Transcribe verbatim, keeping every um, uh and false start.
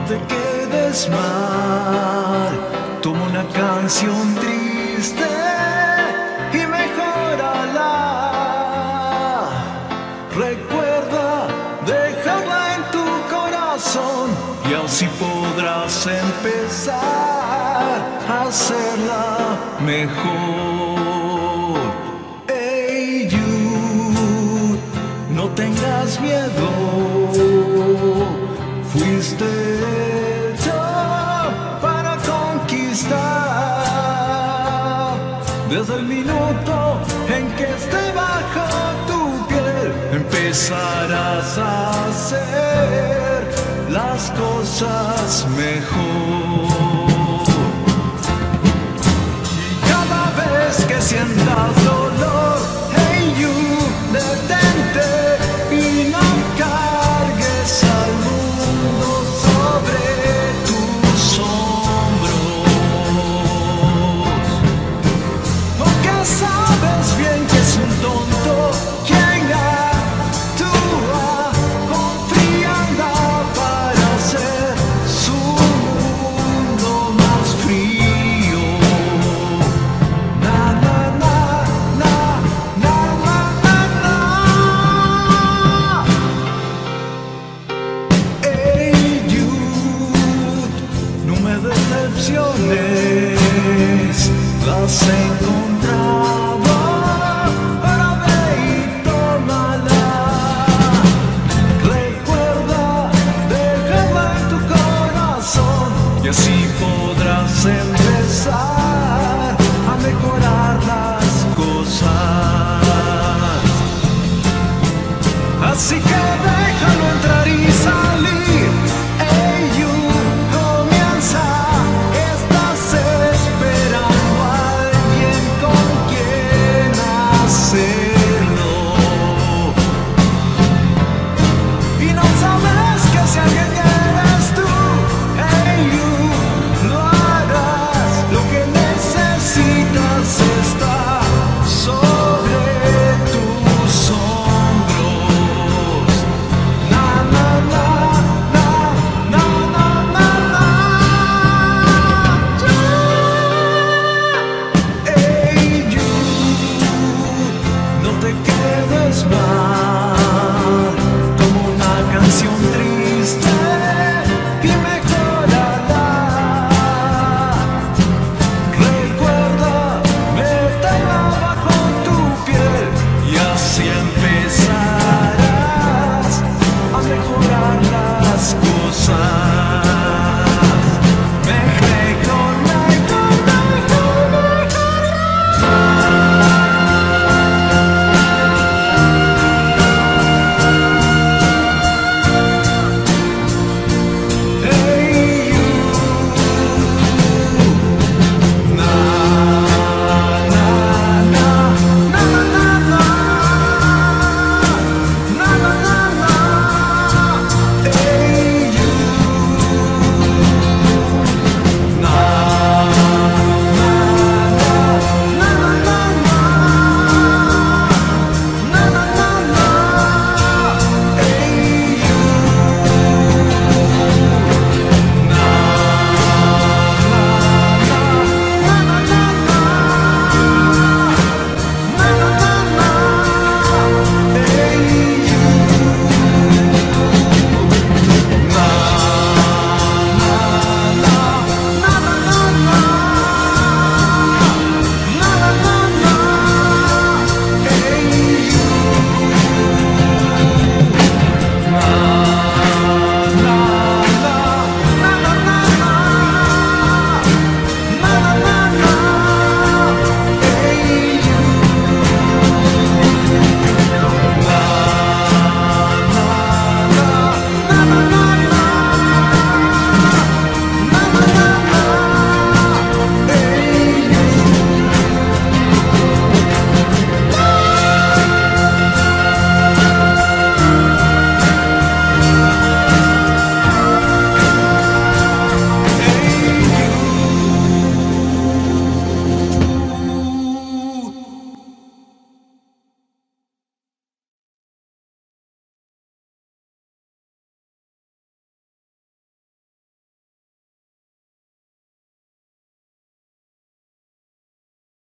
te quedes mal. Toma una canción triste y mejórala. Recuerda dejarla en tu corazón y así podrás empezar a hacerla mejor. Hey you, no tengas miedo. Fuiste hecho para conquistar. Desde el minuto en que esté bajo tu piel, empezarás a hacer las cosas mejor. Y cada vez que sientas dolor, hey you, detente y no cargues al mundo sobre tus hombros, porque sabes bien que es un tonto quien actúa con frialdad para hacer su mundo más frío. Na na na na na na na na. Hey you, no me decepciones, las encontrarás.